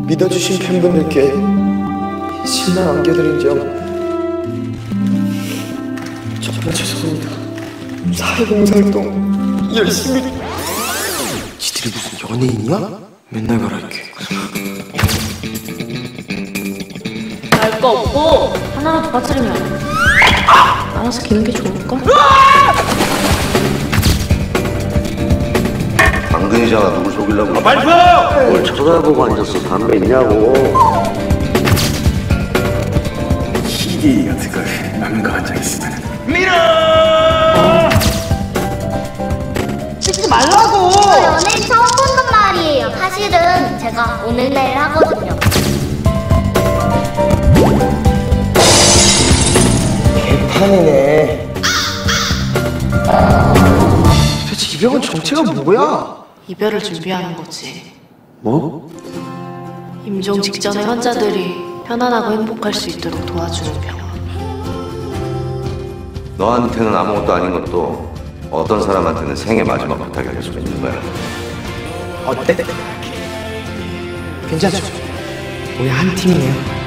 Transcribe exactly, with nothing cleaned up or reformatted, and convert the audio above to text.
믿어주신 팬분들께 실망 안겨드린 점 정말 죄송합니다. 사회봉사활동 열심히. 지들이 무슨 연예인이야? 맨날 말할게. 알 거 없고 하나라도 빠뜨리면 알아서 기는 게 좋을걸? 당근이잖아. 누굴 속이려고. 아, 발표! 뭘 쳐다보고 앉았어. 담배 있냐고. 희귀 같은 걸 남과 앉아있으면 밀어! 찍지 말라고! 저 연예인 처음 본단 말이에요. 사실은 제가 오늘 내일 하거든요. 개판이네. 도대체 이병헌 정체가 뭐야? 이별을 준비하는 거지. 뭐? 임종 직전의 환자들이 편안하고 행복할 수 있도록 도와주는 병원. 너한테는 아무것도 아닌 것도 어떤 사람한테는 생애 마지막 부탁이 될 수가 있는 거야. 어때? 괜찮죠? 우리 한 팀이네요.